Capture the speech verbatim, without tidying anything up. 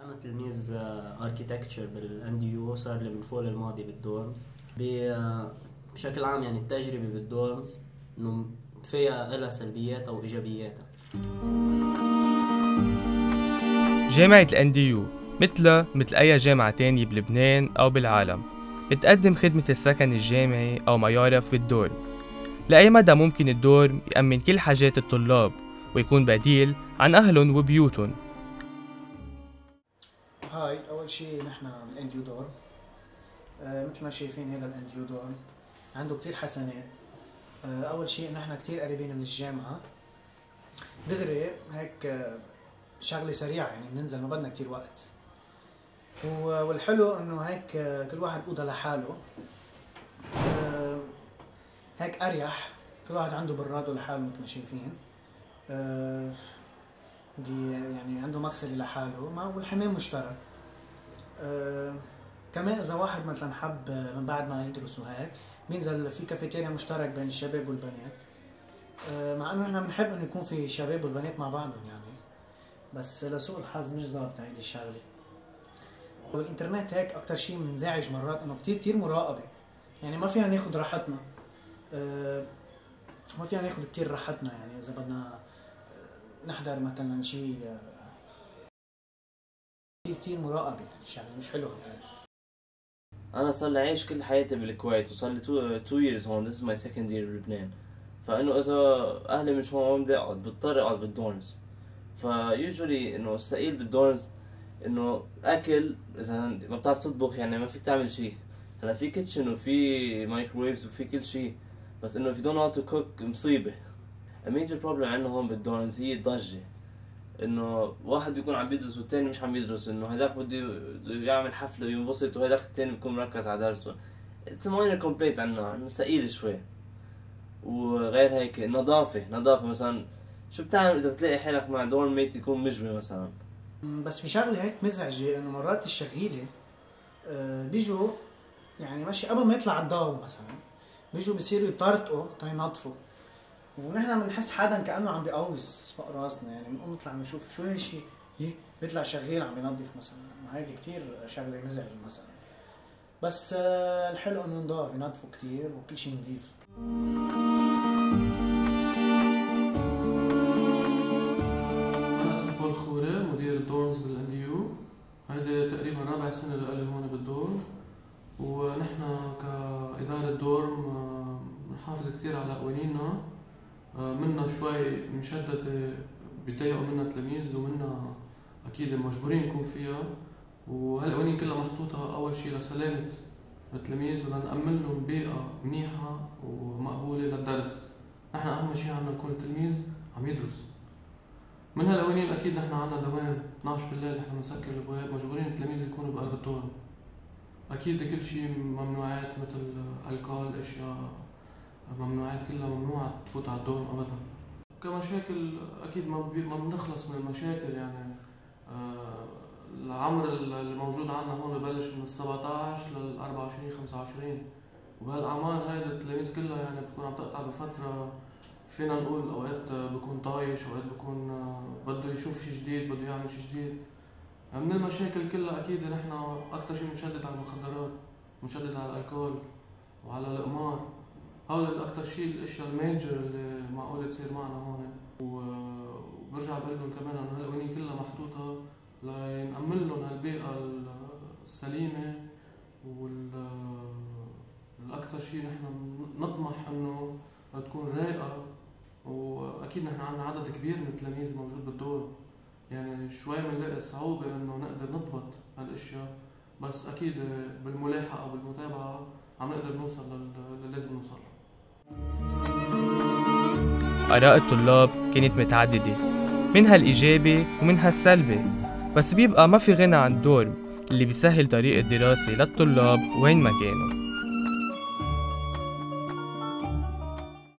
أنا تلميذ اركيتكتشر بالان دي يو، صار لي من فوق الماضي بالدورمز. بشكل عام يعني التجربة بالدورمز إنه فيها إلها سلبياتها وإيجابياتها. جامعة الان دي يو مثلها مثل أي جامعة تانية بلبنان أو بالعالم بتقدم خدمة السكن الجامعي أو ما يعرف بالدورم. لأي مدى ممكن الدورم يأمن كل حاجات الطلاب ويكون بديل عن أهلهم وبيوتهم. هاي أول شيء نحن بالان دي يو دورم، آه مثل ما شايفين هذا الان دي يو دورم عنده كتير حسنات. آه أول شيء نحن كتير قريبين من الجامعة، دغري هيك آه شغلة سريعة، يعني بننزل ما بدنا كتير وقت. والحلو إنه هيك آه كل واحد أوضة لحاله، آه هيك أريح، كل واحد عنده براده لحاله مثل ما شايفين. آه يعني عنده مغسلة لحاله مع والحمام مشترك. آه كمان إذا واحد مثلا حب من بعد ما يدرس وهيك بينزل في كافيتيريا مشترك بين الشباب والبنات. آه مع إنه إحنا بنحب إنه يكون في شباب والبنات مع بعضهم يعني، بس لسوء الحظ مش ظابطة هيدي الشغلة. والإنترنت هيك أكتر شيء منزعج مرات، إنه كتير كتير مراقبة، يعني ما فينا ناخد راحتنا. آه ما فينا ناخد كتير راحتنا، يعني إذا بدنا نحضر مثلا شيء كتير كتير مراقبة، يعني الشغلة مش حلوة. أنا صار لي عايش كل حياتي بالكويت وصار لي two, two years هون. This is my second year بلبنان. فإنه إذا أهلي مش هون بدي أقعد، بضطر أقعد بالدورمز. فا usually إنه الثقيل بالدورمز إنه أكل إذا ما بتعرف تطبخ يعني ما فيك تعمل شيء. هلا في كيتشن وفي مايكروويفز وفي كل شيء، بس إنه if you don't know how to cook مصيبة. A major problem عندنا هون بالدورمز هي الضجة، إنه واحد بيكون عم بيدرس والتاني مش عم بيدرس، إنه هداك بده يعمل حفلة وينبسط وهداك التاني بيكون مركز على درسه. It's a minor complaint عنا، إنه ثقيل شوي. وغير هيك نظافة نظافة مثلا شو بتعمل إذا بتلاقي حالك مع دورم ميت يكون مجمي مثلا. بس في شغلة هيك مزعجة، إنه مرات الشغيلة آه بيجوا يعني ماشي قبل ما يطلع الضوء مثلا بيجوا بيصيروا يطرطقوا تينظفوا، ونحن بنحس حدا كأنه عم بيقوز فوق راسنا، يعني بنقوم نطلع بنشوف شو هالشي، هي بيطلع شغيل عم بينظف مثلا. هيدي كتير شغلة مزعجة مثلا، بس آه الحلو إنه نضاف ينظفوا كتير وكل شي نضيف. أنا اسمي بول خوري، مدير الدورمز بالان دي يو. هيدي تقريبا رابع سنة لإلي هون بالدورم، ونحن كإدارة دورم بنحافظ كتير على قوانيننا. منا شوي مشددة بيضايقوا منا التلاميذ، ومنا أكيد مجبورين نكون فيها، وهالقوانين كلها محطوطة أول شي لسلامة التلاميذ ولنأمن لهم بيئة منيحة ومقبولة للدرس. نحن أهم شي عنا نكون التلميذ عم يدرس. من هالقوانين أكيد نحن عنا دوام اثنعش بالليل، نحن بنسكر الأبواب، مجبورين التلاميذ يكونوا بقلب الدورم. أكيد كل شي ممنوعات مثل الكحول، أشياء ممنوعات كلها ممنوعة تفوت على الدورم أبدا. كمشاكل أكيد ما ما بنخلص من المشاكل، يعني آه العمر الموجود عنا هون ببلش من السبعتاعش لل أربعة وعشرين خمسة وعشرين، وبهالأعمار هاي التلاميذ كلها يعني بتكون عم تقطع بفترة فينا نقول أوقات بكون طايش، أوقات بكون بده يشوف شي جديد، بده يعمل شي جديد. من المشاكل كلها أكيد نحن أكتر شي مشدد على المخدرات، مشدد على الألكول وعلى القمار. هذا الأكتر شيء الأشياء الميجر اللي معقولة تصير معنا هون. وبرجع بقول لهم كمان إنه هالقوانين كلها محطوطة لنأمن لهم هالبيئة السليمة، والأكتر شيء نحن نطمح إنه تكون رايقة. وأكيد نحن عنا عدد كبير من التلاميذ موجود بالدور، يعني شوي بنلاقي صعوبة إنه نقدر نضبط هالأشياء، بس أكيد بالملاحقة أو بالمتابعة عم نقدر نوصل للي لازم نوصل له. آراء الطلاب كانت متعددة، منها الإيجابي ومنها السلبي، بس بيبقى ما في غنى عن الدورم اللي بيسهل طريق الدراسة للطلاب وين ما كانوا.